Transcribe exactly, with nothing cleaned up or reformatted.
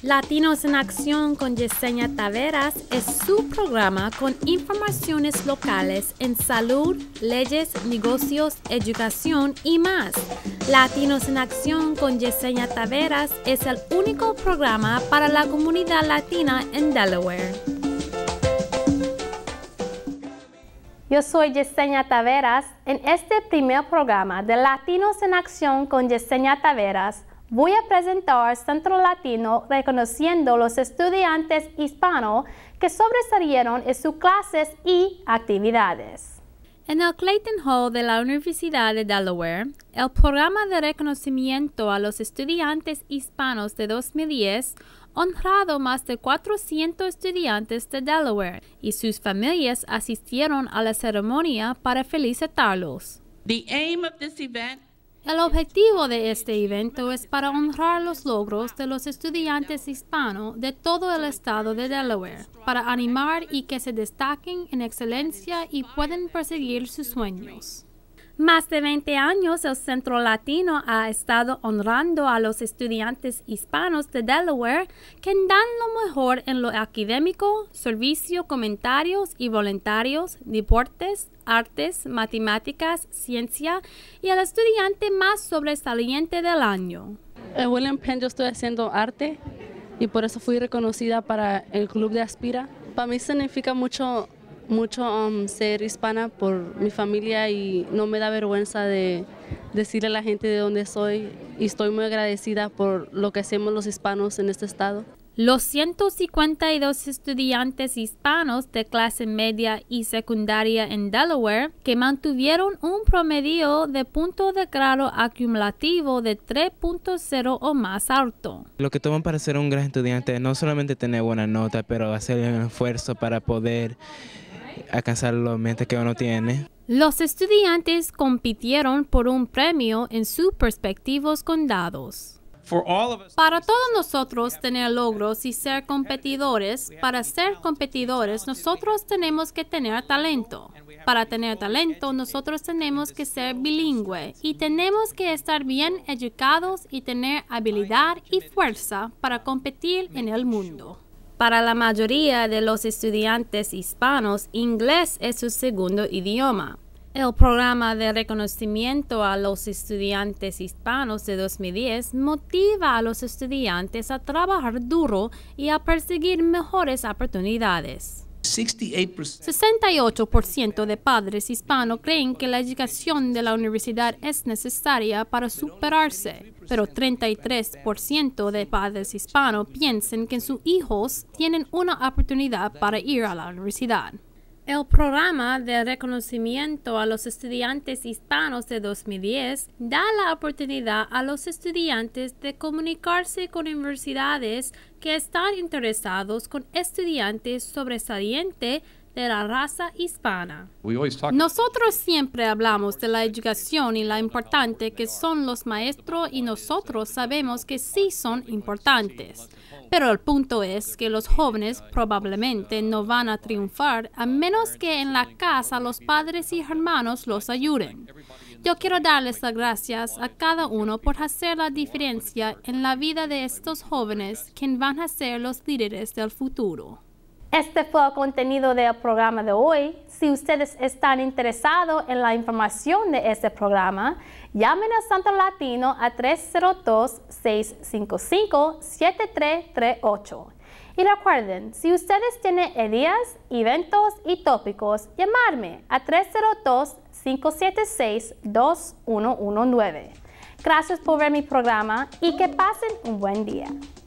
Latinos en Acción con Yesenia Taveras es su programa con informaciones locales en salud, leyes, negocios, educación y más. Latinos en Acción con Yesenia Taveras es el único programa para la comunidad latina en Delaware. Yo soy Yesenia Taveras. En este primer programa de Latinos en Acción con Yesenia Taveras, voy a presentar Centro Latino reconociendo los estudiantes hispanos que sobresalieron en sus clases y actividades. En el Clayton Hall de la Universidad de Delaware, el programa de reconocimiento a los estudiantes hispanos de dos mil diez honrado más de cuatrocientos estudiantes de Delaware y sus familias asistieron a la ceremonia para felicitarlos. The aim of this event El objetivo de este evento es para honrar los logros de los estudiantes hispanos de todo el estado de Delaware, para animar y que se destaquen en excelencia y puedan perseguir sus sueños. Más de veinte años el Centro Latino ha estado honrando a los estudiantes hispanos de Delaware que dan lo mejor en lo académico, servicio, comentarios y voluntarios, deportes, artes, matemáticas, ciencia y el estudiante más sobresaliente del año. En William Penn yo estoy haciendo arte y por eso fui reconocida para el Club de Aspira. Para mí significa mucho mucho um, ser hispana por mi familia y no me da vergüenza de decirle a la gente de dónde soy y estoy muy agradecida por lo que hacemos los hispanos en este estado. Los ciento cincuenta y dos estudiantes hispanos de clase media y secundaria en Delaware que mantuvieron un promedio de punto de grado acumulativo de tres punto cero o más alto. Lo que toman para ser un gran estudiante es no solamente tener buena nota, pero hacer un esfuerzo para poder alcanzar los metas que uno tiene. Los estudiantes compitieron por un premio en sus respectivos condados. Para todos nosotros tener logros y ser competidores, para ser competidores nosotros tenemos que tener talento. Para tener talento nosotros tenemos que ser bilingüe y tenemos que estar bien educados y tener habilidad y fuerza para competir en el mundo. Para la mayoría de los estudiantes hispanos, inglés es su segundo idioma. El programa de reconocimiento a los estudiantes hispanos de dos mil diez motiva a los estudiantes a trabajar duro y a perseguir mejores oportunidades. sesenta y ocho por ciento de padres hispanos creen que la educación de la universidad es necesaria para superarse, pero treinta y tres por ciento de padres hispanos piensan que sus hijos tienen una oportunidad para ir a la universidad. El programa de reconocimiento a los estudiantes hispanos de dos mil diez da la oportunidad a los estudiantes de comunicarse con universidades que están interesados con estudiantes sobresalientes de la raza hispana. Nosotros siempre hablamos de la educación y la importante que son los maestros y nosotros sabemos que sí son importantes. Pero el punto es que los jóvenes probablemente no van a triunfar a menos que en la casa los padres y hermanos los ayuden. Yo quiero darles las gracias a cada uno por hacer la diferencia en la vida de estos jóvenes que van a ser los líderes del futuro. Este fue el contenido del programa de hoy. Si ustedes están interesados en la información de este programa, llamen al Centro Latino a tres cero dos, seis cinco cinco, siete tres tres ocho. Y recuerden, si ustedes tienen ideas, eventos y tópicos, llamarme a tres cero dos, cinco siete seis, dos uno uno nueve. Gracias por ver mi programa y que pasen un buen día.